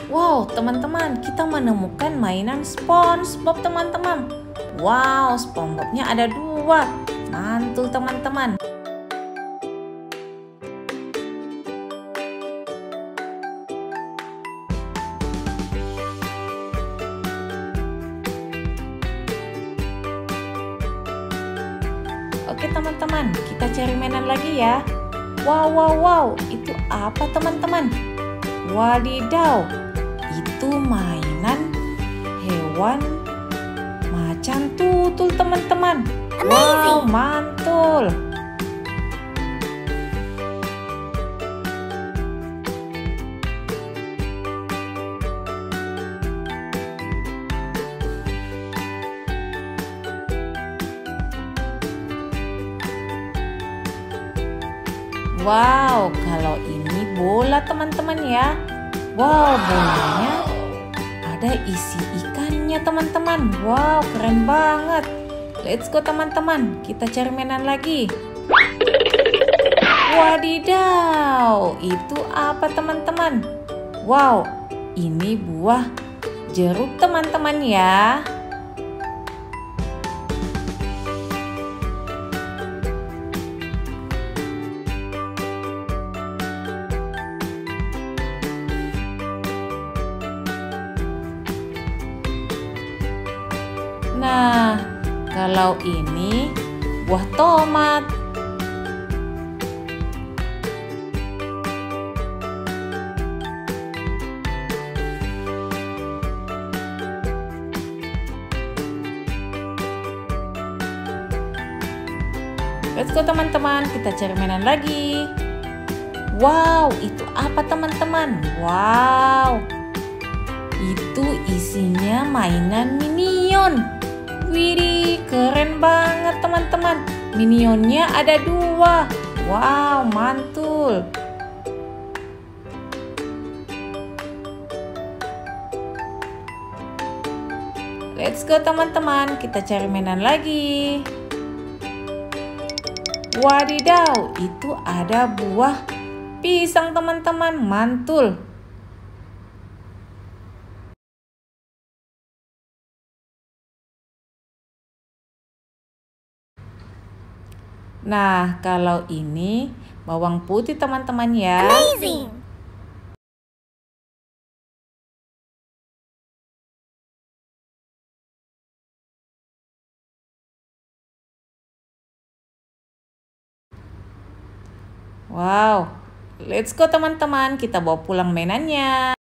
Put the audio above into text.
Wow, teman-teman, kita menemukan mainan SpongeBob, teman-teman. Wow, SpongeBob-nya ada 2. Mantul, teman-teman. Oke, teman-teman, kita cari mainan lagi ya. Wow, wow, wow, itu apa, teman-teman? Wadidaw, itu mainan hewan macan tutul, teman-teman. Wow, mantul. Wow, kalau ini bola, teman-teman ya. Wow, bolanya ada isi ikannya, teman-teman. Wow, keren banget. Let's go, teman-teman. Kita cari mainan lagi. Wadidaw, itu apa, teman-teman? Wow, ini buah jeruk, teman-teman ya. Nah, kalau ini buah tomat. Let's go, teman-teman, kita cari mainan lagi. Wow, itu apa, teman-teman? Wow, itu isinya mainan Minion. Widih, keren banget, teman-teman. Minionnya ada 2. Wow, mantul. Let's go, teman-teman, kita cari mainan lagi. Wadidaw, itu ada buah pisang, teman-teman. Mantul. Nah, kalau ini bawang putih, teman-teman ya. Amazing. Wow, let's go, teman-teman. Kita bawa pulang mainannya.